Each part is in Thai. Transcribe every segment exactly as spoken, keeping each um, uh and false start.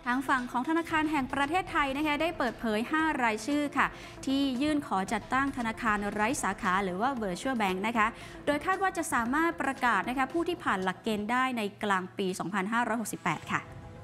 างฝั่งของธนาคารแห่งประเทศไทยนะคะได้เปิดเผยห้ารายชื่อค่ะที่ยื่นขอจัดตั้งธนาคารไร้สาขาหรือว่า Virtual Bank นะคะโดยคาดว่าจะสามารถประกาศนะคะผู้ที่ผ่านหลักเกณฑ์ได้ในกลางปี สองพันห้าร้อยหกสิบแปด ค่ะ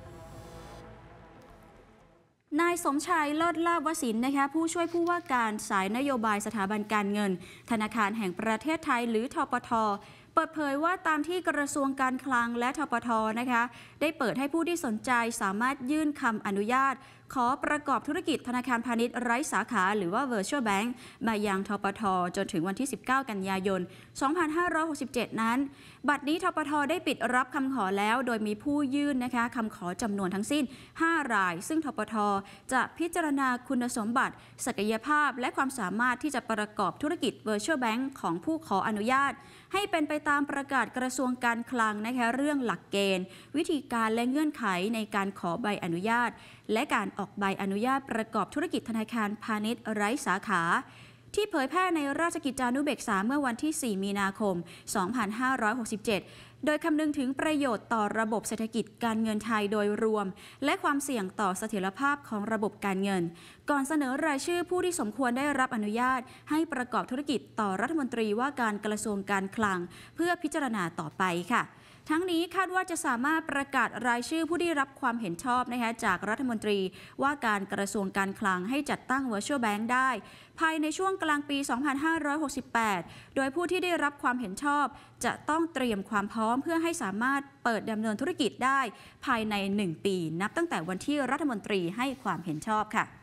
นายสมชายเลิศลาภวสินนะคะผู้ช่วยผู้ว่าการสายนโยบายสถาบันการเงินธนาคารแห่งประเทศไทยหรือธปท.เปิดเผยว่าตามที่กระทรวงการคลังและธปท.นะคะได้เปิดให้ผู้ที่สนใจสามารถยื่นคำอนุญาตขอประกอบธุรกิจธนาคารพาณิชย์ไร้สาขาหรือว่า Virtual Bank มายังธปท.จนถึงวันที่ สิบเก้า กันยายน สองพันห้าร้อยหกสิบเจ็ด นั้นบัดนี้ธปท.ได้ปิดรับคำขอแล้วโดยมีผู้ยื่นนะคะคำขอจำนวนทั้งสิ้นห้ารายซึ่งธปท.จะพิจารณาคุณสมบัติศักยภาพและความสามารถที่จะประกอบธุรกิจ Virtual Bank ของผู้ขออนุญาตให้เป็นไปตามประกาศกระทรวงการคลังนะคะเรื่องหลักเกณฑ์วิธีการและเงื่อนไขในการขอใบอนุญาตและการออกใบอนุญาตประกอบธุรกิจธนาคารพาณิชย์ไร้สาขาที่เผยแพร่ในราชกิจจานุเบกษาเมื่อวันที่ สี่ มีนาคม สองพันห้าร้อยหกสิบเจ็ด โดยคำนึงถึงประโยชน์ต่อระบบเศรษฐกิจการเงินไทยโดยรวมและความเสี่ยงต่อเสถียรภาพของระบบการเงินก่อนเสนอรายชื่อผู้ที่สมควรได้รับอนุญาตให้ประกอบธุรกิจต่อรัฐมนตรีว่าการกระทรวงการคลังเพื่อพิจารณาต่อไปค่ะทั้งนี้คาดว่าจะสามารถประกาศรายชื่อผู้ได้รับความเห็นชอบนะคะจากรัฐมนตรีว่าการกระทรวงการคลังให้จัดตั้ง Virtual Bank ได้ภายในช่วงกลางปี สองพันห้าร้อยหกสิบแปด โดยผู้ที่ได้รับความเห็นชอบจะต้องเตรียมความพร้อมเพื่อให้สามารถเปิดดำเนินธุรกิจได้ภายในหนึ่งปีนับตั้งแต่วันที่รัฐมนตรีให้ความเห็นชอบค่ะ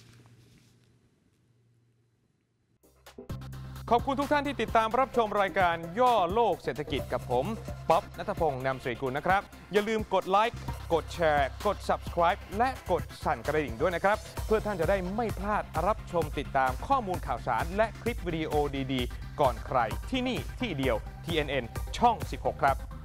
ขอบคุณทุกท่านที่ติดตามรับชมรายการย่อโลกเศรษฐกิจกับผมป๊อบณัฐพงษ์นามสิริกุลนะครับอย่าลืมกดไลค์กดแชร์กด ซับสไครบ์ และกดสั่นกระดิ่งด้วยนะครับเพื่อท่านจะได้ไม่พลาดรับชมติดตามข้อมูลข่าวสารและคลิปวิดีโอดีๆก่อนใครที่นี่ที่เดียว ที เอ็น เอ็น ช่อง สิบหก ครับ